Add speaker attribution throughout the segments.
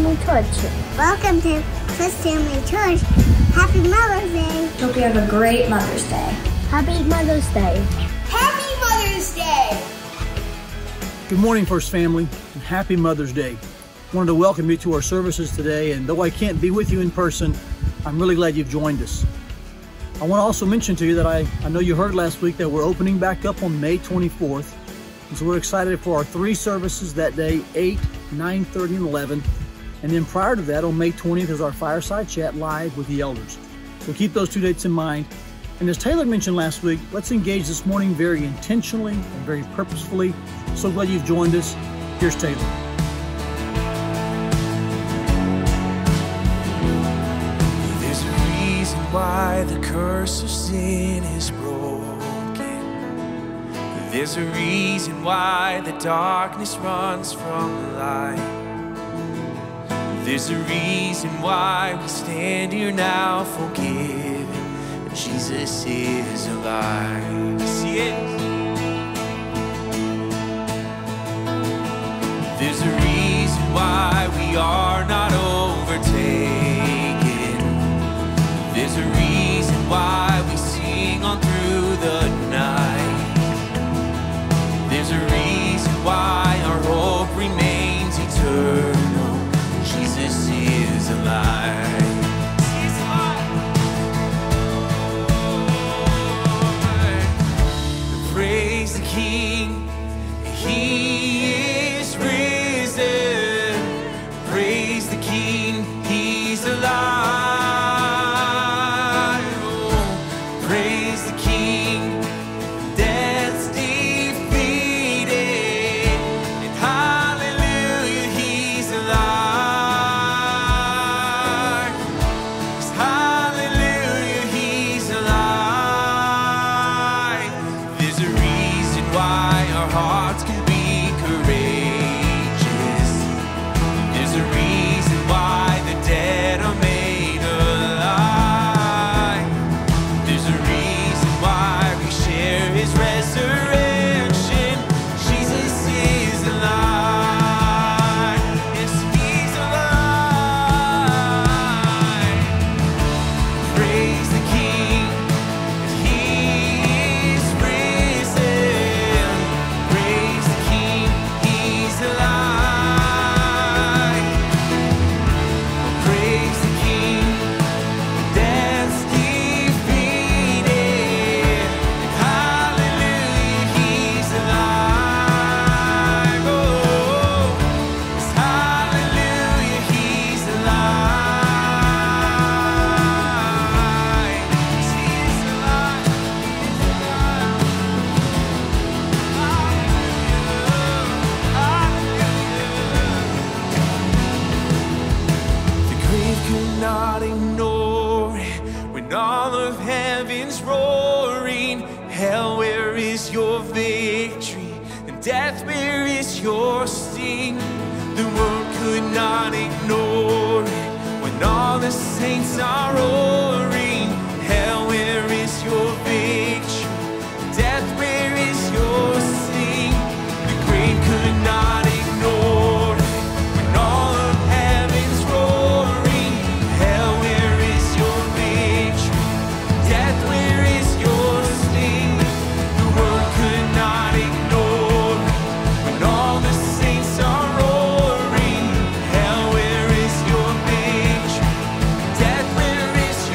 Speaker 1: Family Church.
Speaker 2: Welcome to First Family Church. Happy Mother's Day.
Speaker 3: Hope you have a great Mother's Day.
Speaker 1: Happy Mother's Day.
Speaker 2: Happy Mother's Day.
Speaker 4: Good morning, First Family, and happy Mother's Day. I wanted to welcome you to our services today, and though I can't be with you in person, I'm really glad you've joined us. I want to also mention to you that I know you heard last week that we're opening back up on May 24th, and so we're excited for our 3 services that day, 8, 9:30, and 11. And then prior to that, on May 20th, is our fireside chat live with the elders. So keep those 2 dates in mind. And as Taylor mentioned last week, let's engage this morning very intentionally and very purposefully. So glad you've joined us. Here's Taylor.
Speaker 5: There's a reason why the curse of sin is broken. There's a reason why the darkness runs from the light. There's a reason why we stand here now forgiven. Jesus is alive. See it? There's a reason why we are not overtaken. There's a reason why we sing on through the night. There's a reason why our hope remains eternal. Jesus is alive. He's alive. Praise the King. He is risen. Praise the King. He's alive. Oh, praise the King. Death's defeated. And hallelujah, He's alive. Hallelujah, He's alive. There's a reason why our hearts can be courageous. There's a reason why the dead are made alive. There's a reason why we share His resurrection. Jesus is alive. Yes, He's alive. Praise the King. He is risen. Praise the King. He's alive. Praise the King. Death's defeated. Hallelujah, He's alive. Oh, yes, hallelujah, He's alive. Yes, He's alive. The grave could not ignore it when all of heaven's roaring. Hell, where is your victory? And death, where is your sting? The world could not ignore it when all the saints are roaring. Hell, where is your victory? Death, where is your sting? The grave could not ignore it when all of heaven's roaring. Hell, where is your victory? Death, where is your sting? The world could not ignore it when all the saints are roaring. Hell, where is your victory? Death, where is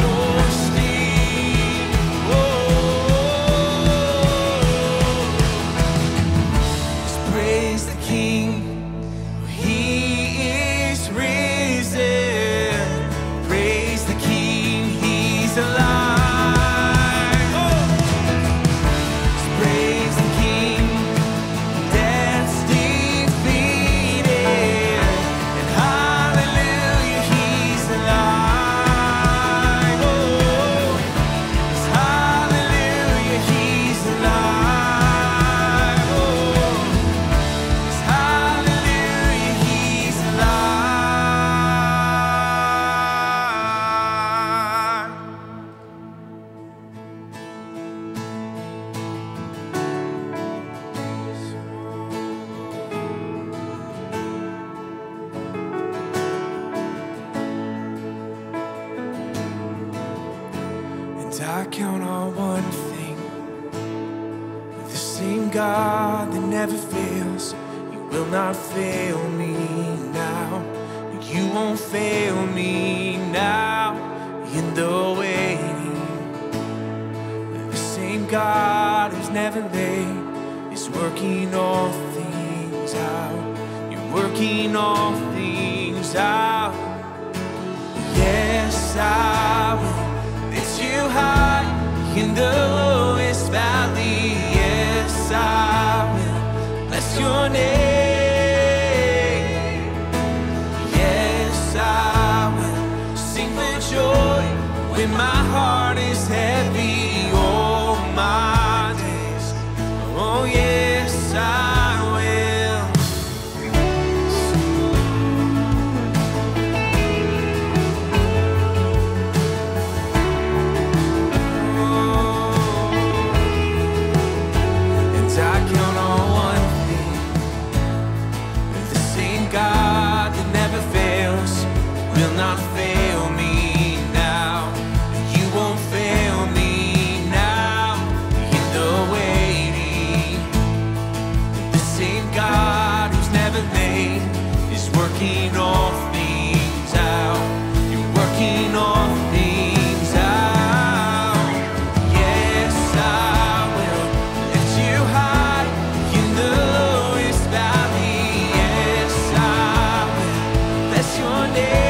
Speaker 5: I count on one thing, the same God that never fails, you will not fail me now. You won't fail me now in the waiting. The same God who's never late is working all things out. You're working all things out. Yes, I will lift you high in the lowest valley. Yes, I will bless your name. Yes, I will sing for joy when my heart is heavy all my days. Oh, yes, I will. God that never fails will not fail me now. You won't fail me now in the waiting. The same God who's never late is working all things out. You're working all things out. Yes, I will lift you high in the lowest valley. Your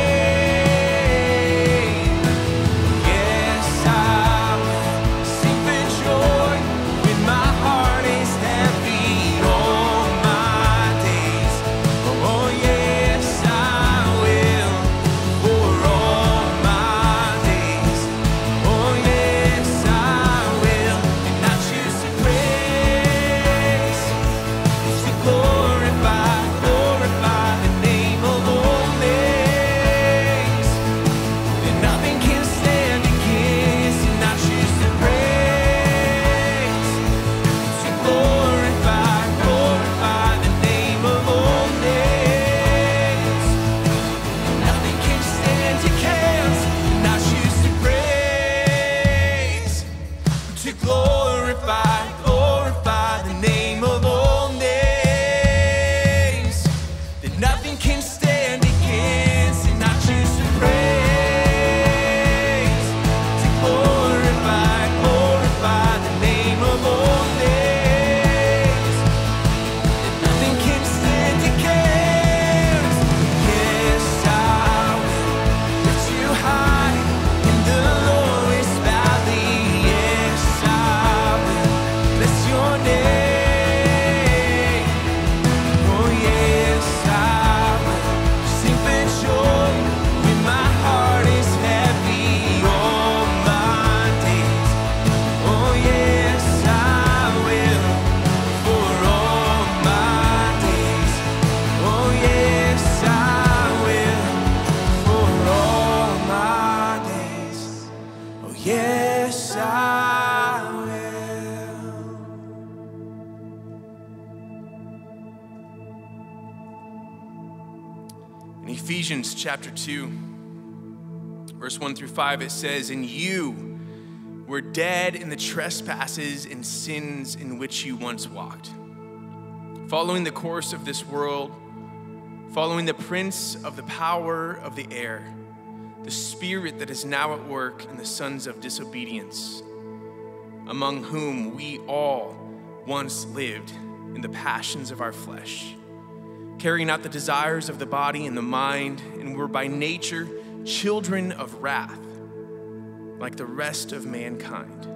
Speaker 5: name. Yes, I will sing for joy when my heart is heavy all my days. Oh, yes, I will for all my days. Oh, yes, I will. And I choose to praise, to glorify the name of the Lord. Glorify the name of all names, that nothing can stand against, and I choose to praise, to glorify the name of all names, that nothing can stand against. Yes, I will lift you high in the lowest valley. Yes, I will bless your name. Oh, yes, I will sing for joy when my heart is heavy all my days. Oh, yes, I will for all my days. Oh, yes, I will for all my days. Oh, yes, I will. In Ephesians chapter 2, verse 1 through 5, it says, "And you were dead in the trespasses and sins in which you once walked, following the course of this world, following the prince of the power of the air, the spirit that is now at work in the sons of disobedience, among whom we all once lived in the passions of our flesh, carrying out the desires of the body and the mind, and were by nature children of wrath, like the rest of mankind.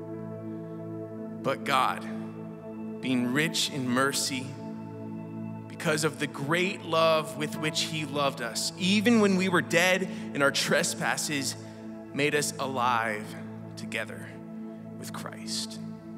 Speaker 5: But God, being rich in mercy, because of the great love with which he loved us, even when we were dead in our trespasses, made us alive together with Christ."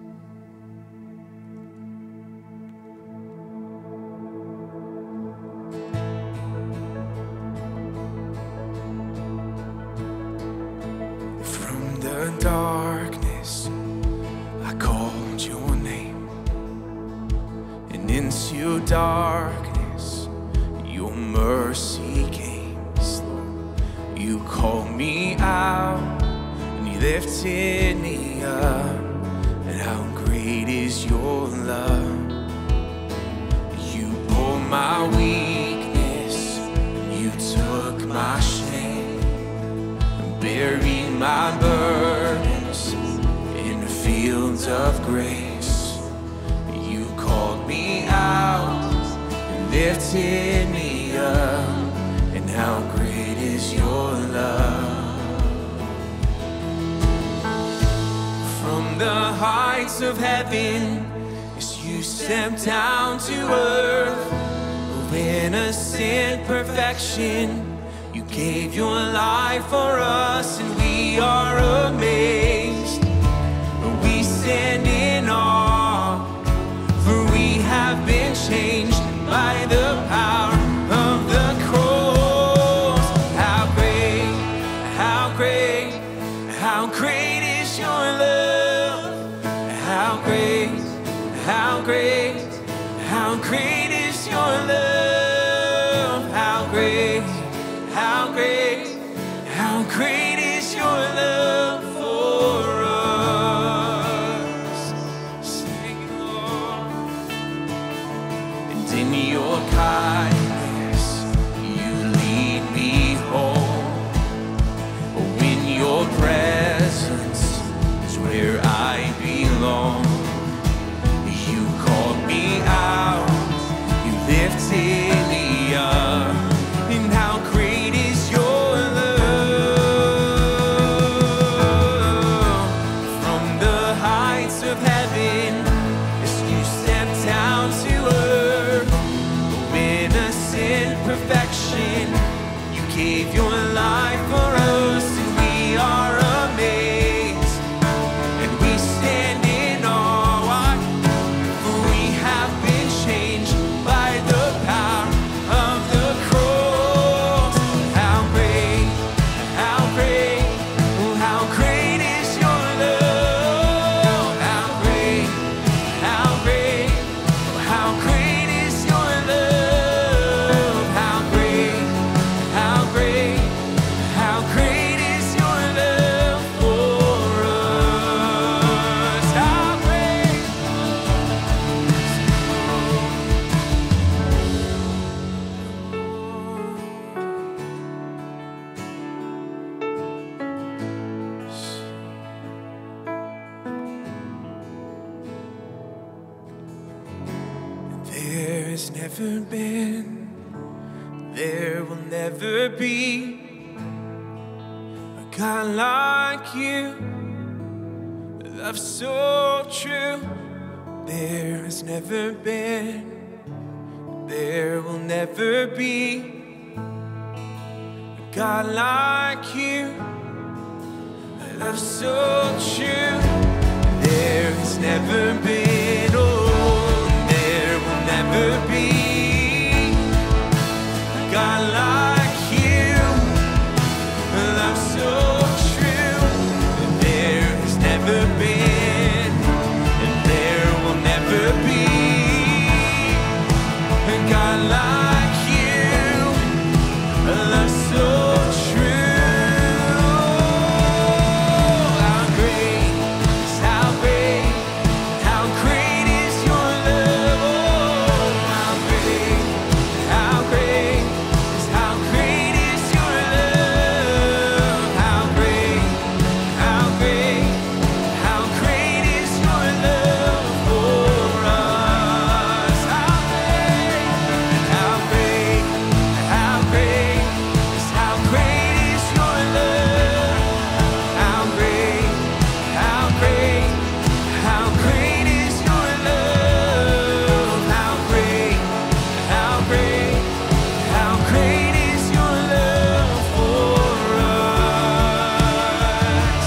Speaker 5: From the darkness, I called your name, and into darkness, your mercy came. Lord, you called me out, and you lifted me up, and how great is your love. You bore my weakness, you took my shame, and buried my burdens in the fields of grace. You called me out and lifted me up, and how great is your love. From the heights of heaven, as you stepped down to earth, of innocent perfection, you gave your life for us, and we are amazed. We stand in awe, for we have been changed by the power of the cross. How great, how great, how great is your love. How great, how great, how great is your love. How great, how great, how great is your love for us. Sing, Lord. And in your kindness, you lead me home. Oh, in your presence is where I belong. You called me out, you lifted me up, and how great is your love. From the heights of heaven, as you stepped down to earth, oh, innocent perfection, you gave your life for us, and we are amazed, and we stand in awe, for we have been changed by the power of the cross. How great, how great, oh, how great is your love. How great, how great, oh, how great is your love. How great, how great, how great is your love for us. How great. There has never been, there will never be a God like you, a love so true. There has never been, there will never be a God like you, a love so true. There has never been, oh, there will never be a God like you, a love so true. There has never been, and there will never be a God like you, a love so true. How great, how great, how great is your love. Oh, how great, how great, how great is your love. How great, how great, how great is your love for us. How great, how great, how great, how great is your love. How great, how great, how great is your love. How great, how great, how great is your love for us.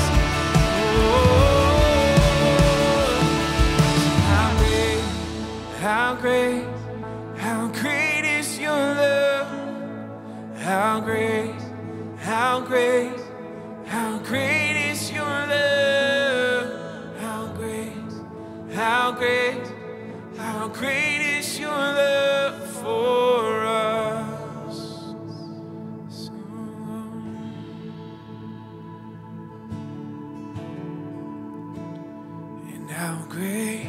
Speaker 5: Oh, how great, how great, how great is your love. How great, how great, how great is your love. How great, how great, how great is your love for us. So how great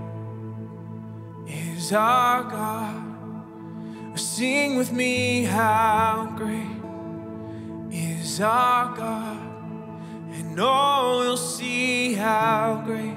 Speaker 5: is our God. Sing with me, how great is our God, and all will see how great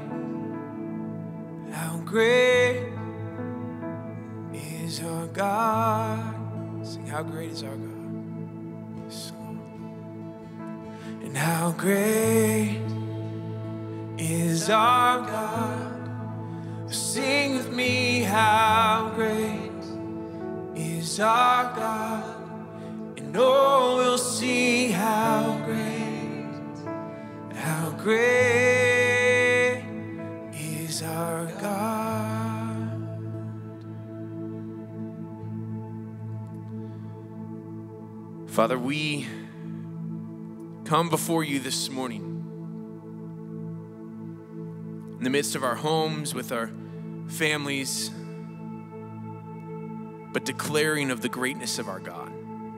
Speaker 5: is our God. Sing, how great is our God. Yes, Lord. And how great is our God. Sing with me, how great is our God, and all will see how great is our God. Father, we come before you this morning in the midst of our homes, with our families, but declaring of the greatness of our God.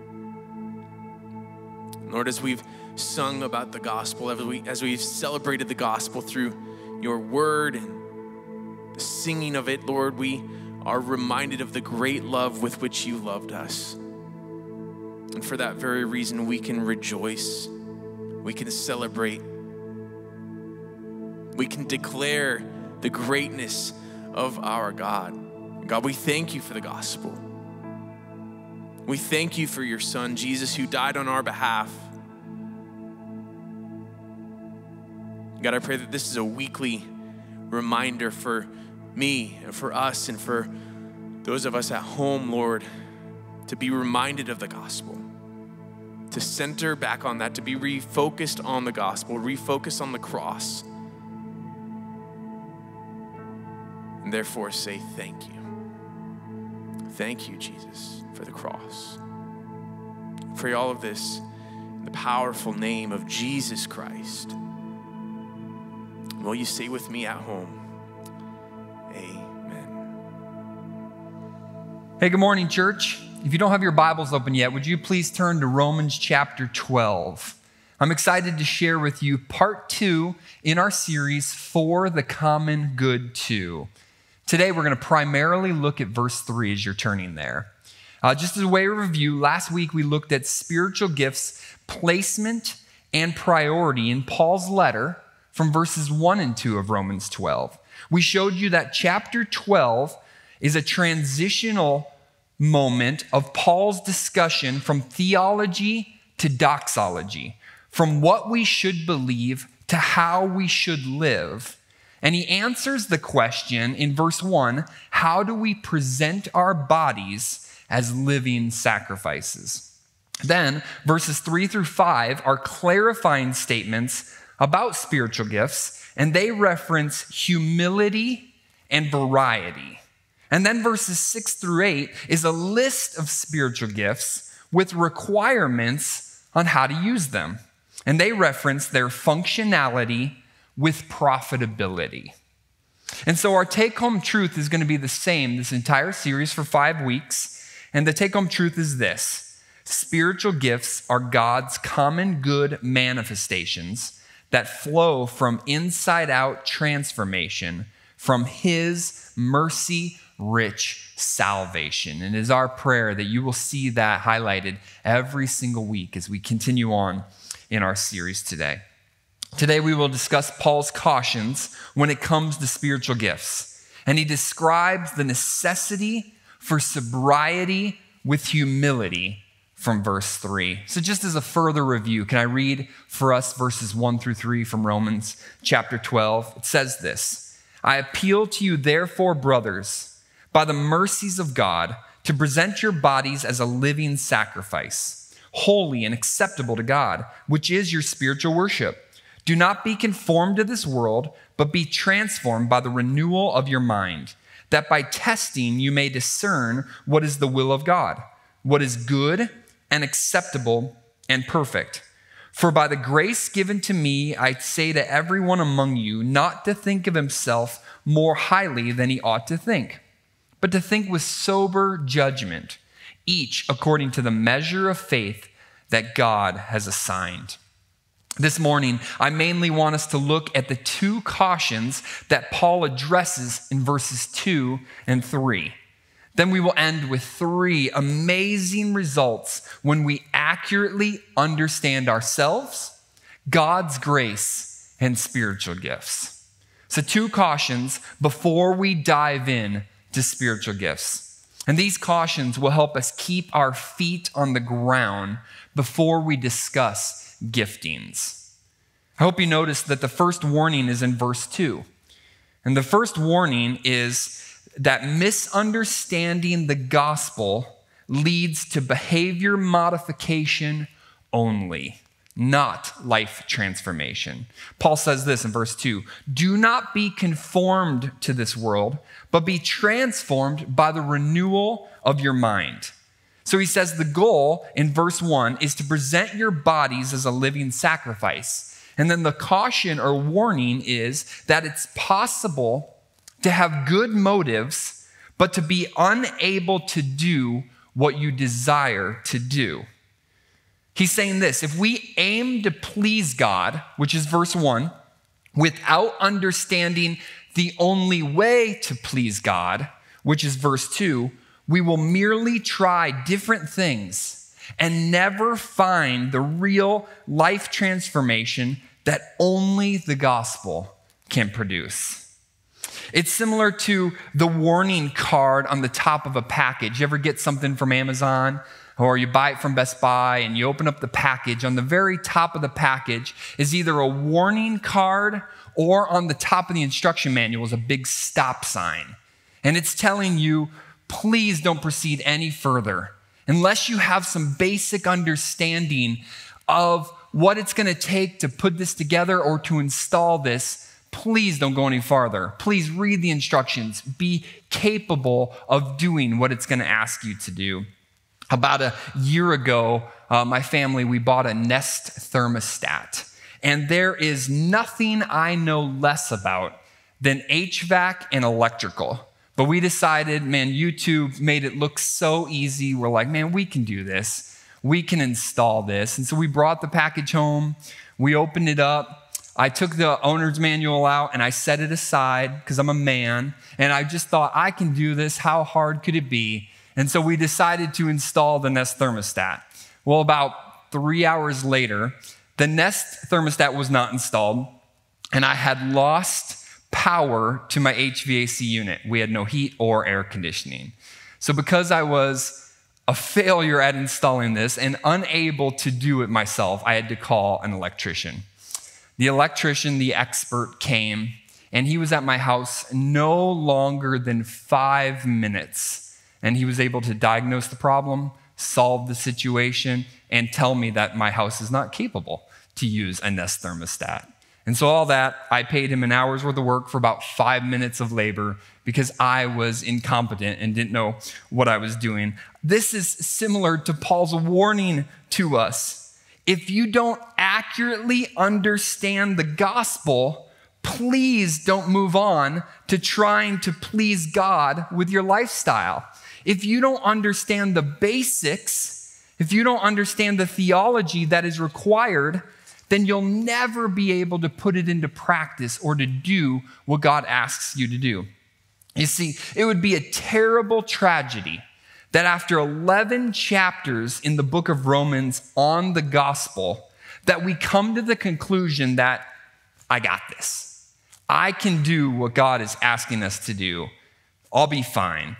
Speaker 5: Lord, as we've sung about the gospel, as we've celebrated the gospel through your word and the singing of it, Lord, we are reminded of the great love with which you loved us. And for that very reason, we can rejoice, we can celebrate, we can declare the greatness of our God. God, we thank you for the gospel. We thank you for your son, Jesus, who died on our behalf. God, I pray that this is a weekly reminder for me and for us and for those of us at home, Lord, to be reminded of the gospel, to center back on that, to be refocused on the gospel, refocus on the cross, and therefore say thank you. Thank you, Jesus, for the cross. I pray all of this in the powerful name of Jesus Christ. Will you say with me at home, amen.
Speaker 1: Hey, good morning, church. If you don't have your Bibles open yet, would you please turn to Romans chapter 12? I'm excited to share with you part 2 in our series, For the Common Good 2. Today, we're going to primarily look at verse 3 as you're turning there. Just as a way of review, last week we looked at spiritual gifts, placement, and priority in Paul's letter from verses 1 and 2 of Romans 12. We showed you that chapter 12 is a transitional moment of Paul's discussion from theology to doxology, from what we should believe to how we should live. And he answers the question in verse 1, how do we present our bodies as living sacrifices? Then verses 3 through 5 are clarifying statements about spiritual gifts, and they reference humility and variety. And then verses 6 through 8 is a list of spiritual gifts with requirements on how to use them. And they reference their functionality with profitability. And so our take-home truth is going to be the same this entire series for 5 weeks. And the take-home truth is this: spiritual gifts are God's common good manifestations that flow from inside-out transformation from his mercy-rich salvation. And it is our prayer that you will see that highlighted every single week as we continue on in our series today. Today we will discuss Paul's cautions when it comes to spiritual gifts. And he describes the necessity for sobriety with humility from verse 3. So just as a further review, can I read for us verses 1 through 3 from Romans chapter 12? It says this: I appeal to you therefore, brothers, by the mercies of God, to present your bodies as a living sacrifice, holy and acceptable to God, which is your spiritual worship. Do not be conformed to this world, but be transformed by the renewal of your mind, that by testing you may discern what is the will of God, what is good and acceptable and perfect. For by the grace given to me, I say to everyone among you not to think of himself more highly than he ought to think, but to think with sober judgment, each according to the measure of faith that God has assigned. This morning, I mainly want us to look at the two cautions that Paul addresses in verses 2 and 3. Then we will end with 3 amazing results when we accurately understand ourselves, God's grace, and spiritual gifts. So 2 cautions before we dive in to spiritual gifts. And these cautions will help us keep our feet on the ground before we discuss giftings. I hope you noticed that the first warning is in verse 2. And the first warning is that misunderstanding the gospel leads to behavior modification only, not life transformation. Paul says this in verse 2, "Do not be conformed to this world, but be transformed by the renewal of your mind." So he says the goal in verse 1 is to present your bodies as a living sacrifice. And then the caution or warning is that it's possible to have good motives, but to be unable to do what you desire to do. He's saying this: if we aim to please God, which is verse 1, without understanding the only way to please God, which is verse 2, we will merely try different things and never find the real life transformation that only the gospel can produce. It's similar to the warning card on the top of a package. You ever get something from Amazon or you buy it from Best Buy and you open up the package? On the very top of the package is either a warning card or on the top of the instruction manual is a big stop sign. And it's telling you, please don't proceed any further unless you have some basic understanding of what it's going to take to put this together or to install this. Please don't go any farther. Please read the instructions. Be capable of doing what it's going to ask you to do. About a year ago, my family, we bought a Nest thermostat. And there is nothing I know less about than HVAC and electrical. But we decided, man, YouTube made it look so easy. We're like, man, we can do this. We can install this. And so we brought the package home. We opened it up. I took the owner's manual out and I set it aside because I'm a man. And I just thought, I can do this. How hard could it be? And so we decided to install the Nest thermostat. Well, about 3 hours later, the Nest thermostat was not installed. And I had lost power to my HVAC unit. We had no heat or air conditioning. So because I was a failure at installing this and unable to do it myself, I had to call an electrician. The electrician, the expert, came, and he was at my house no longer than 5 minutes. And he was able to diagnose the problem, solve the situation, and tell me that my house is not capable to use a Nest thermostat. And so all that, I paid him an hour's worth of work for about 5 minutes of labor because I was incompetent and didn't know what I was doing. This is similar to Paul's warning to us. If you don't accurately understand the gospel, please don't move on to trying to please God with your lifestyle. If you don't understand the basics, if you don't understand the theology that is required, then you'll never be able to put it into practice or to do what God asks you to do. You see, it would be a terrible tragedy that after 11 chapters in the book of Romans on the gospel, that we come to the conclusion that I got this. I can do what God is asking us to do. I'll be fine.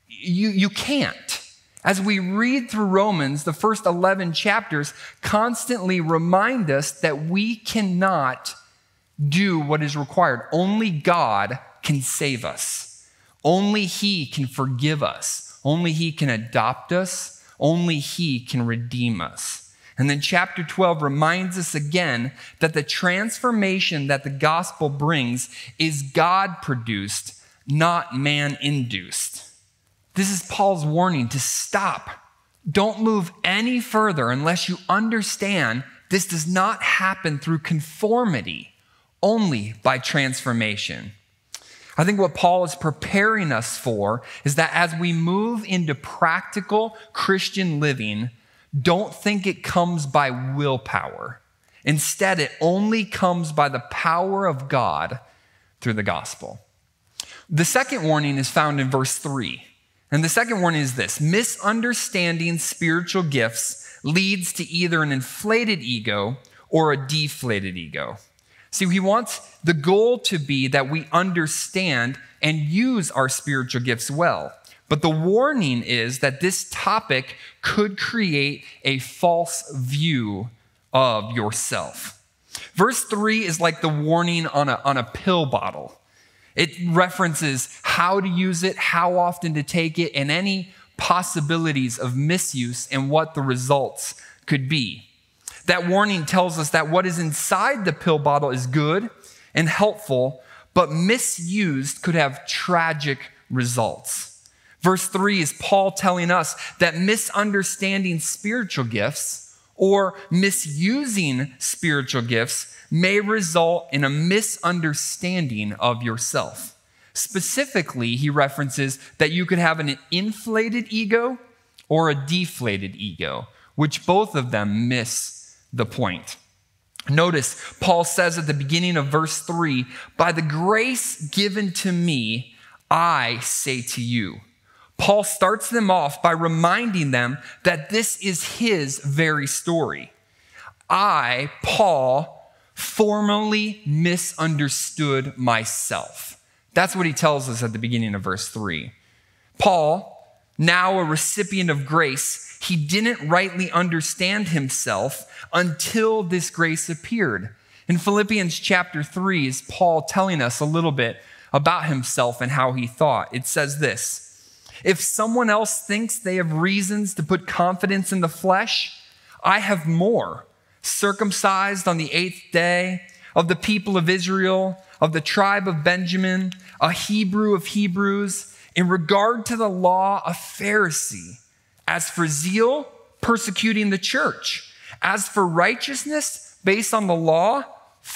Speaker 1: You can't. As we read through Romans, the first 11 chapters constantly remind us that we cannot do what is required. Only God can save us. Only He can forgive us. Only He can adopt us. Only He can redeem us. And then chapter 12 reminds us again that the transformation that the gospel brings is God-produced, not man-induced. This is Paul's warning to stop. Don't move any further unless you understand this does not happen through conformity, only by transformation. I think what Paul is preparing us for is that as we move into practical Christian living, don't think it comes by willpower. Instead, it only comes by the power of God through the gospel. The second warning is found in verse 3. And the second warning is this: misunderstanding spiritual gifts leads to either an inflated ego or a deflated ego. See, he wants the goal to be that we understand and use our spiritual gifts well. But the warning is that this topic could create a false view of yourself. Verse 3 is like the warning on a pill bottle. It references how to use it, how often to take it, and any possibilities of misuse and what the results could be. That warning tells us that what is inside the pill bottle is good and helpful, but misused could have tragic results. Verse 3 is Paul telling us that misunderstanding spiritual gifts or misusing spiritual gifts may result in a misunderstanding of yourself. Specifically, he references that you could have an inflated ego or a deflated ego, which both of them miss the point. Notice, Paul says at the beginning of verse 3, "By the grace given to me, I say to you." Paul starts them off by reminding them that this is his very story. I, Paul, formerly misunderstood myself. That's what he tells us at the beginning of verse 3. Paul, now a recipient of grace, he didn't rightly understand himself until this grace appeared. In Philippians chapter 3 is Paul telling us a little bit about himself and how he thought. It says this: "If someone else thinks they have reasons to put confidence in the flesh, I have more. Circumcised on the 8th day, of the people of Israel, of the tribe of Benjamin, a Hebrew of Hebrews, in regard to the law, a Pharisee. As for zeal, persecuting the church. As for righteousness, based on the law,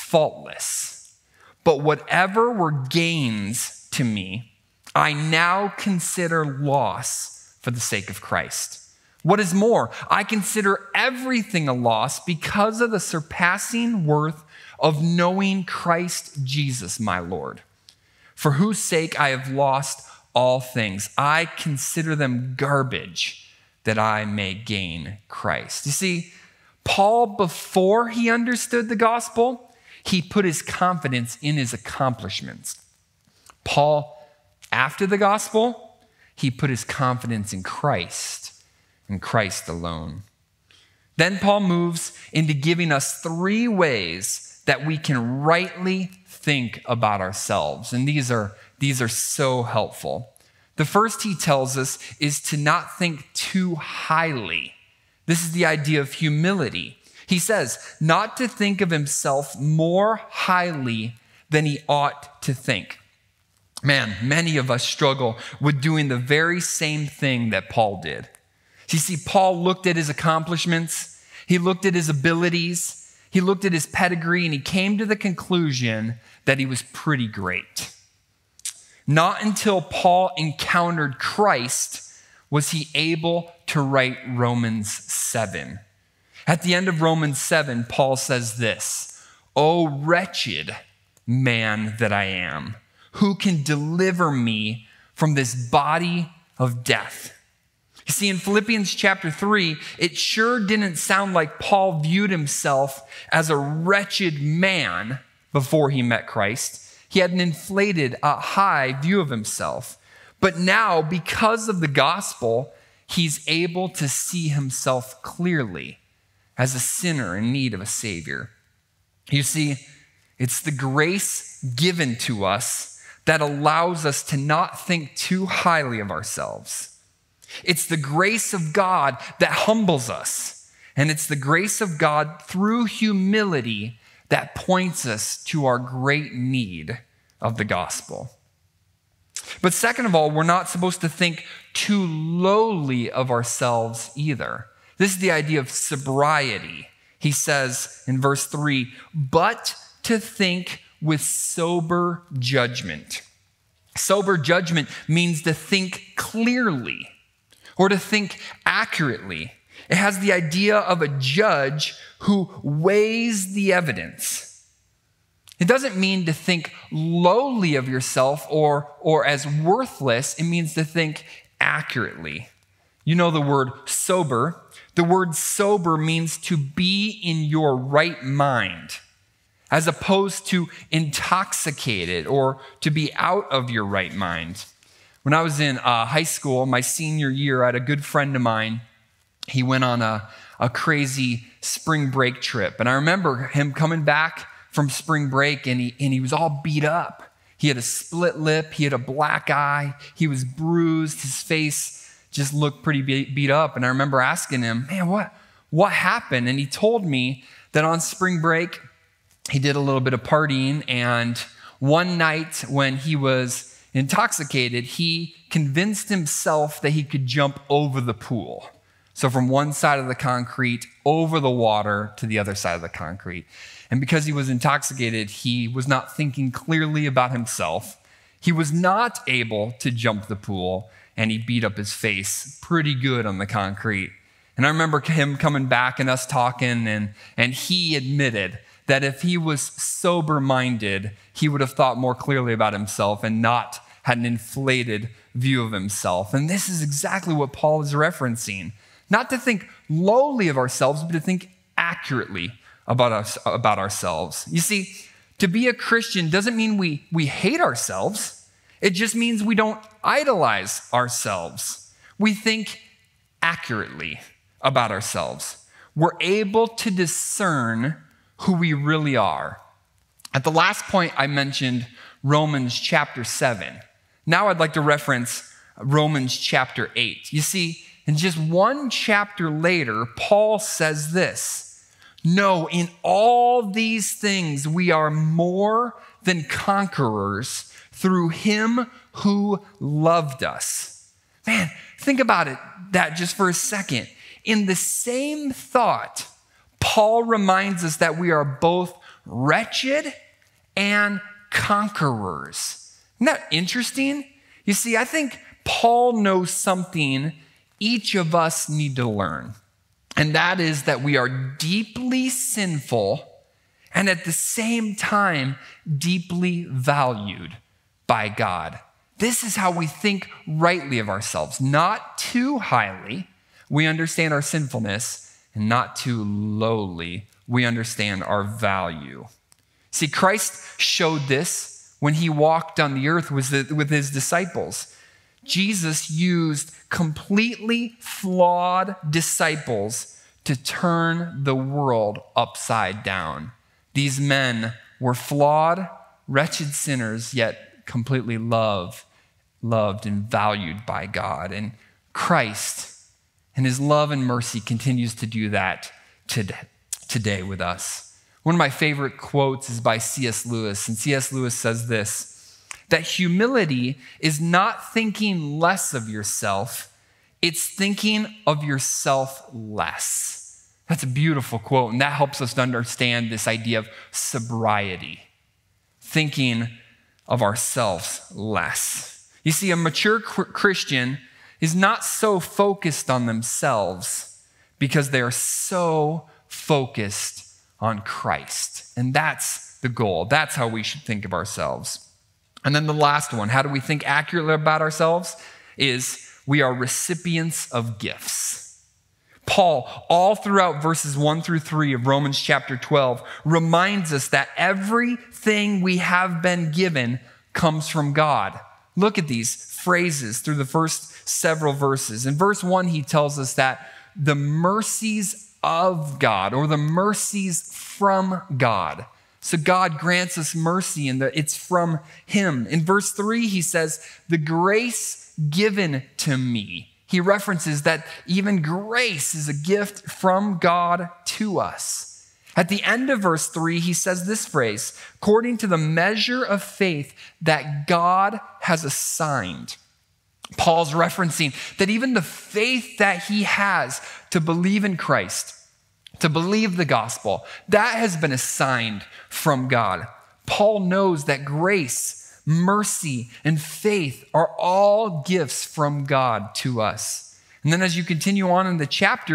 Speaker 1: faultless. But whatever were gains to me, I now consider loss for the sake of Christ. What is more, I consider everything a loss because of the surpassing worth of knowing Christ Jesus, my Lord, for whose sake I have lost all things. I consider them garbage that I may gain Christ." You see, Paul, before he understood the gospel, he put his confidence in his accomplishments. Paul, after the gospel, he put his confidence in Christ and Christ alone. Then Paul moves into giving us 3 ways that we can rightly think about ourselves. And these are so helpful. The first he tells us is to not think too highly. This is the idea of humility. He says not to think of himself more highly than he ought to think. Man, many of us struggle with doing the very same thing that Paul did. You see, Paul looked at his accomplishments, he looked at his abilities, he looked at his pedigree, and he came to the conclusion that he was pretty great. Not until Paul encountered Christ was he able to write Romans 7. At the end of Romans 7, Paul says this: "O wretched man that I am, who can deliver me from this body of death?" You see, in Philippians chapter 3, it sure didn't sound like Paul viewed himself as a wretched man before he met Christ. He had an inflated, high view of himself. But now, because of the gospel, he's able to see himself clearly as a sinner in need of a Savior. You see, it's the grace given to us that allows us to not think too highly of ourselves. It's the grace of God that humbles us. And it's the grace of God through humility that points us to our great need of the gospel. But second of all, we're not supposed to think too lowly of ourselves either. This is the idea of sobriety. He says in verse 3, "But to think with sober judgment." Sober judgment means to think clearly or to think accurately. It has the idea of a judge who weighs the evidence. It doesn't mean to think lowly of yourself or as worthless. It means to think accurately. You know the word sober. The word sober means to be in your right mind, as opposed to intoxicated or to be out of your right mind. When I was in high school, my senior year, I had a good friend of mine. He went on a crazy spring break trip. And I remember him coming back from spring break, and he was all beat up. He had a split lip. He had a black eye. He was bruised. His face just looked pretty beat up. And I remember asking him, man, what happened? And he told me that on spring break, he did a little bit of partying. And one night when he was intoxicated, he convinced himself that he could jump over the pool. So from one side of the concrete over the water to the other side of the concrete. And because he was intoxicated, he was not thinking clearly about himself. He was not able to jump the pool, and he beat up his face pretty good on the concrete. And I remember him coming back and us talking, and he admitted that if he was sober-minded, he would have thought more clearly about himself and not had an inflated view of himself. And this is exactly what Paul is referencing. Not to think lowly of ourselves, but to think accurately about ourselves. You see, to be a Christian doesn't mean we hate ourselves. It just means we don't idolize ourselves. We think accurately about ourselves. We're able to discern who we really are. At the last point, I mentioned Romans chapter 7. Now I'd like to reference Romans chapter 8. You see, and just one chapter later, Paul says this: no, in all these things we are more than conquerors through him who loved us. Man, think about that just for a second. In the same thought, Paul reminds us that we are both wretched and conquerors. Isn't that interesting? You see, I think Paul knows something each of us need to learn. And that is that we are deeply sinful and at the same time deeply valued by God. This is how we think rightly of ourselves. Not too highly, we understand our sinfulness, and not too lowly, we understand our value. See, Christ showed this when he walked on the earth with his disciples. Jesus used completely flawed disciples to turn the world upside down. These men were flawed, wretched sinners, yet completely loved and valued by God. And Christ, in his love and mercy, continues to do that today with us. One of my favorite quotes is by C.S. Lewis, and C.S. Lewis says this: that humility is not thinking less of yourself, it's thinking of yourself less. That's a beautiful quote, and that helps us to understand this idea of sobriety, thinking of ourselves less. You see, a mature Christian is not so focused on themselves because they are so focused on Christ. And that's the goal. That's how we should think of ourselves. And then the last one, how do we think accurately about ourselves? Is we are recipients of gifts. Paul, all throughout verses 1 through 3 of Romans chapter 12, reminds us that everything we have been given comes from God. Look at these phrases through the first several verses. In verse 1, he tells us that the mercies of God, or the mercies from God. So God grants us mercy, and it's from him. In verse 3, he says, the grace given to me. He references that even grace is a gift from God to us. At the end of verse 3, he says this phrase: according to the measure of faith that God has assigned. Paul's referencing that even the faith that he has to believe in Christ, to believe the gospel, that has been assigned from God. Paul knows that grace, mercy, and faith are all gifts from God to us. And then as you continue on in the chapter,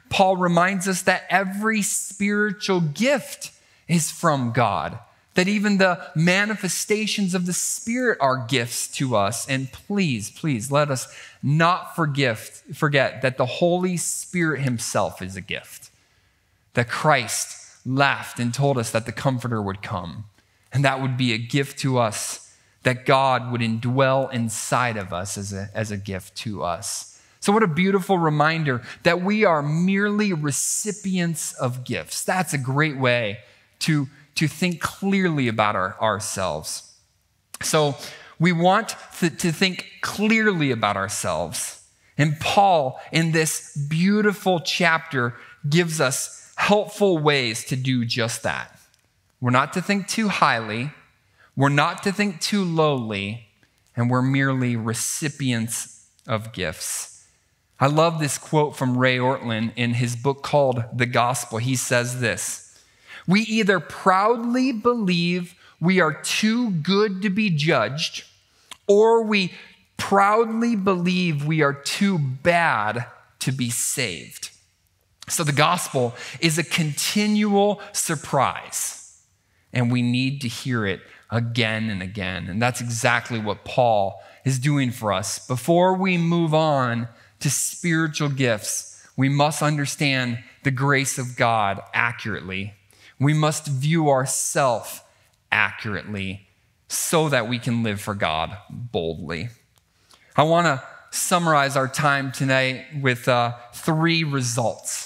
Speaker 1: Paul reminds us that every spiritual gift is from God, that even the manifestations of the Spirit are gifts to us. And please, please let us not forget that the Holy Spirit himself is a gift, that Christ laughed and told us that the Comforter would come, and that would be a gift to us, that God would indwell inside of us as a gift to us. So what a beautiful reminder that we are merely recipients of gifts. That's a great way to think clearly about ourselves. So we want to think clearly about ourselves. And Paul, in this beautiful chapter, gives us helpful ways to do just that. We're not to think too highly, we're not to think too lowly, and we're merely recipients of gifts. I love this quote from Ray Ortlund in his book called The Gospel. He says this: "We either proudly believe we are too good to be judged, or we proudly believe we are too bad to be saved." So the gospel is a continual surprise, and we need to hear it again and again. And that's exactly what Paul is doing for us. Before we move on to spiritual gifts, we must understand the grace of God accurately. We must view ourselves accurately so that we can live for God boldly. I want to summarize our time tonight with 3 results.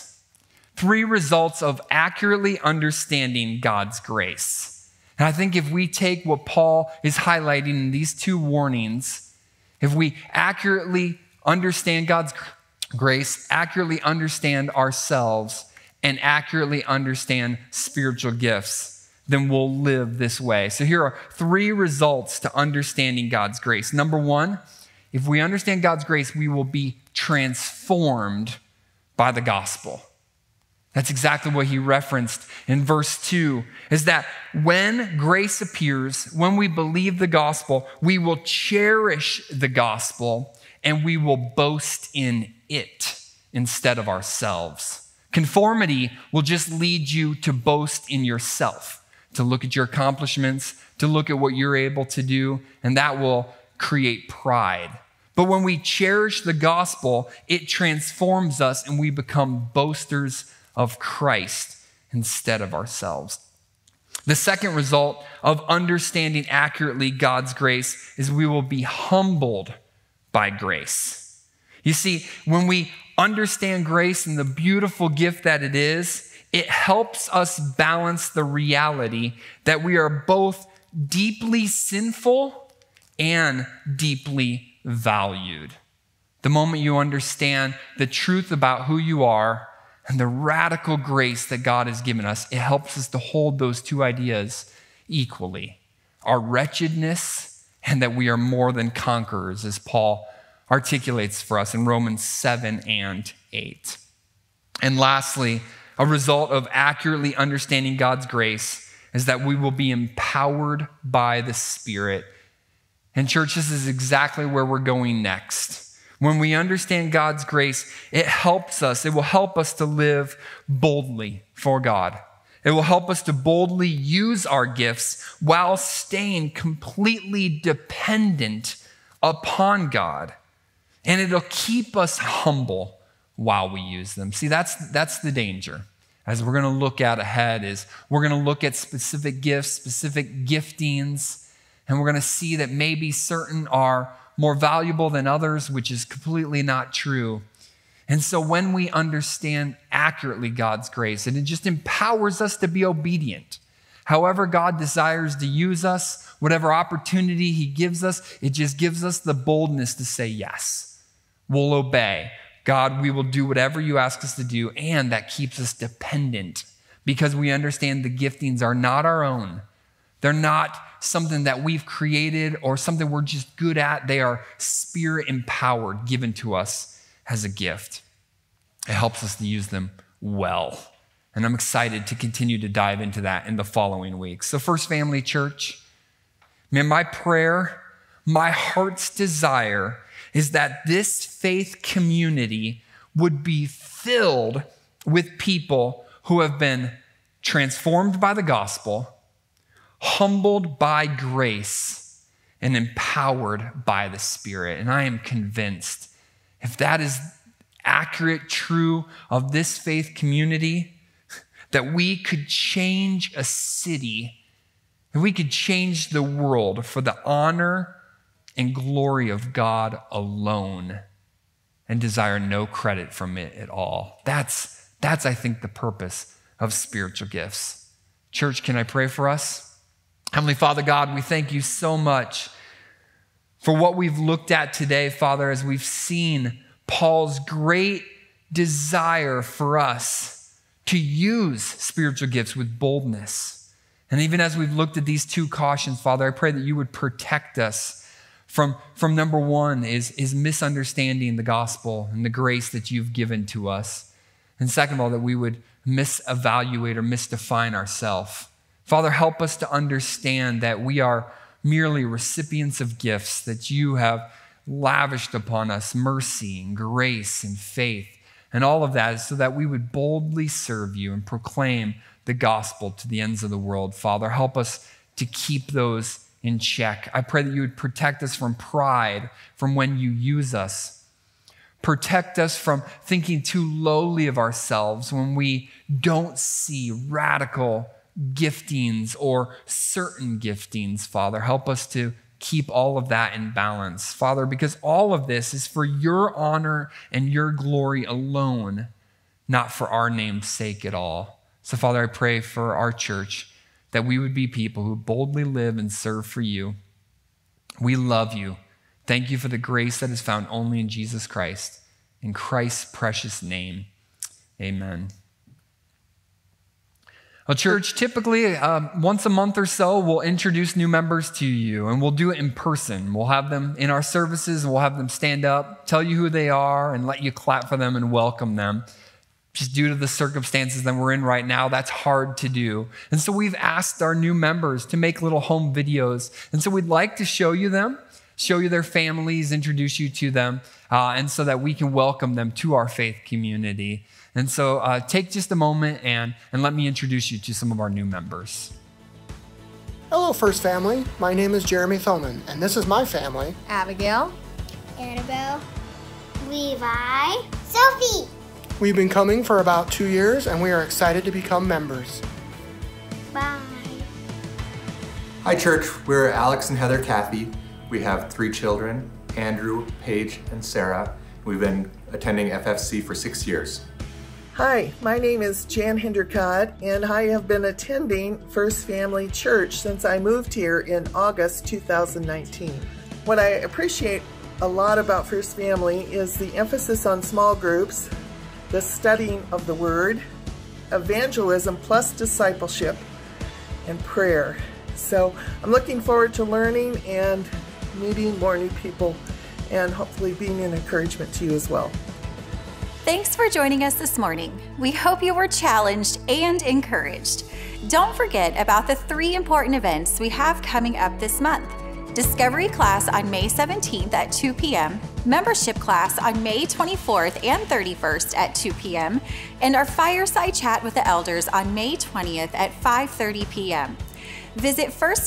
Speaker 1: 3 results of accurately understanding God's grace. And I think if we take what Paul is highlighting in these 2 warnings, if we accurately understand God's grace, accurately understand ourselves, and accurately understand spiritual gifts, then we'll live this way. So here are 3 results to understanding God's grace. Number 1, if we understand God's grace, we will be transformed by the gospel. That's exactly what he referenced in verse 2, is that when grace appears, when we believe the gospel, we will cherish the gospel and we will boast in it instead of ourselves. Conformity will just lead you to boast in yourself, to look at your accomplishments, to look at what you're able to do, and that will create pride. But when we cherish the gospel, it transforms us and we become boasters of Christ instead of ourselves. The second result of understanding accurately God's grace is we will be humbled by grace. You see, when we understand grace and the beautiful gift that it is, it helps us balance the reality that we are both deeply sinful and deeply valued. The moment you understand the truth about who you are and the radical grace that God has given us, it helps us to hold those 2 ideas equally. Our wretchedness and that we are more than conquerors, as Paul articulates for us in Romans 7 and 8. And lastly, a result of accurately understanding God's grace is that we will be empowered by the Spirit. And church, this is exactly where we're going next. When we understand God's grace, it will help us to live boldly for God. It will help us to boldly use our gifts while staying completely dependent upon God. And it'll keep us humble while we use them. See, that's the danger. As we're going to look at ahead is we're going to look at specific gifts, specific giftings, and we're going to see that maybe certain are more valuable than others, which is completely not true. And so when we understand accurately God's grace, and it just empowers us to be obedient. However God desires to use us, whatever opportunity he gives us, it just gives us the boldness to say yes. We'll obey. God, we will do whatever you ask us to do, and that keeps us dependent because we understand the giftings are not our own. They're not something that we've created or something we're just good at. They are Spirit empowered, given to us as a gift. It helps us to use them well. And I'm excited to continue to dive into that in the following weeks. So First Family Church, man, my prayer, my heart's desire is that this faith community would be filled with people who have been transformed by the gospel, humbled by grace, and empowered by the Spirit. And I am convinced if that is accurate, true of this faith community, that we could change a city, and we could change the world for the honor and glory of God alone and desire no credit from it at all. That's I think, the purpose of spiritual gifts. Church, can I pray for us? Heavenly Father God, we thank you so much for what we've looked at today, Father, as we've seen Paul's great desire for us to use spiritual gifts with boldness. And even as we've looked at these two cautions, Father, I pray that you would protect us from number one is misunderstanding the gospel and the grace that you've given to us. And second of all, that we would misevaluate or misdefine ourselves. Father, help us to understand that we are merely recipients of gifts that you have lavished upon us, mercy and grace and faith. And all of that is so that we would boldly serve you and proclaim the gospel to the ends of the world. Father, help us to keep those in check. I pray that you would protect us from pride, from when you use us. Protect us from thinking too lowly of ourselves when we don't see radical giftings or certain giftings, Father. Help us to keep all of that in balance, Father, because all of this is for your honor and your glory alone, not for our name's sake at all. So, Father, I pray for our church that we would be people who boldly live and serve for you. We love you. Thank you for the grace that is found only in Jesus Christ. In Christ's precious name, amen. Well, church, typically once a month or so, we'll introduce new members to you, and we'll do it in person. We'll have them in our services, and we'll have them stand up, tell you who they are, and let you clap for them and welcome them. Just due to the circumstances that we're in right now, that's hard to do. And so we've asked our new members to make little home videos. And so we'd like to show you them, show you their families, introduce you to them, and so that we can welcome them to our faith community. And so take just a moment and let me introduce you to some of our new members.
Speaker 6: Hello, First Family. My name is Jeremy Thoman, and this is my family.
Speaker 3: Abigail,
Speaker 2: Annabelle, Levi, Sophie.
Speaker 6: We've been coming for about 2 years, and we are excited to become members.
Speaker 2: Bye.
Speaker 7: Hi, church. We're Alex and Heather Cathy. We have 3 children, Andrew, Paige, and Sarah. We've been attending FFC for 6 years.
Speaker 8: Hi, my name is Jan Hinderkott, and I have been attending First Family Church since I moved here in August 2019. What I appreciate a lot about First Family is the emphasis on small groups, the studying of the Word, evangelism plus discipleship, and prayer. So I'm looking forward to learning and meeting more new people and hopefully being an encouragement to you as well.
Speaker 9: Thanks for joining us this morning. We hope you were challenged and encouraged. Don't forget about the 3 important events we have coming up this month. Discovery class on May 17th at 2 p.m., membership class on May 24th and 31st at 2 p.m., and our fireside chat with the elders on May 20th at 5:30 p.m. Visit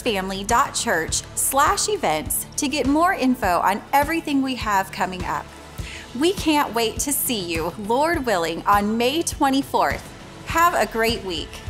Speaker 9: firstfamily.church/events to get more info on everything we have coming up. We can't wait to see you, Lord willing, on May 24th. Have a great week.